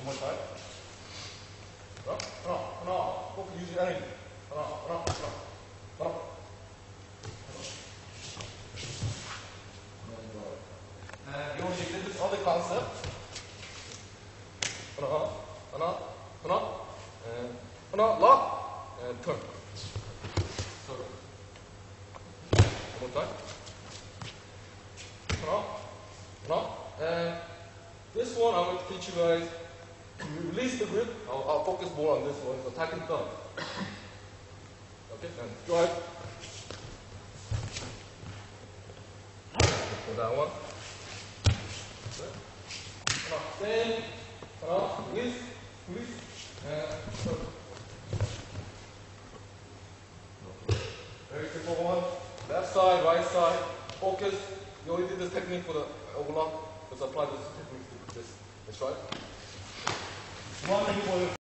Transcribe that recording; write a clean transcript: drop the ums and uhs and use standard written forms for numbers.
more time. 하나. 꼭 use energy. 하나. And you did this other concept. 하나. And 하나, lock, and turn. So, one more time. 하나. And this one I'm going to teach you guys to release the grip. I'll focus more on this one. So tack and thumb. Okay, and drive. For that one. Then, release, and turn. Very simple one. Left side, right side, focus. You already did this technique for the overlock. Let's apply this technique to this. Let's try it. One,